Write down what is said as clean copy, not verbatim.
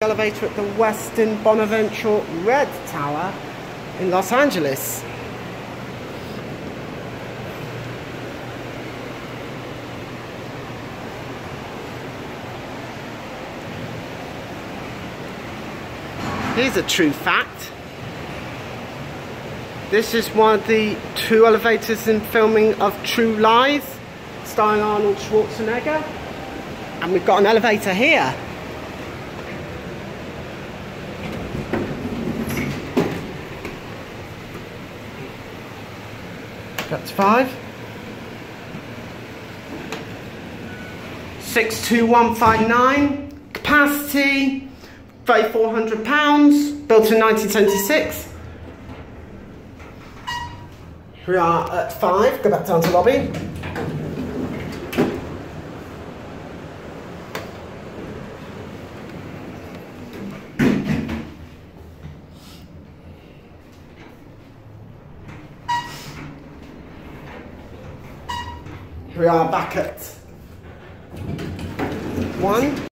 Elevator at the Westin Bonaventure Red Tower in Los Angeles. Here's a true fact. This is one of the 2 elevators in filming of True Lies, starring Arnold Schwarzenegger. And we've got an elevator here. That's 5. 62159. Capacity 3,400 pounds. Built in 1976. We are at 5. Go back down to lobby. We are back at 1.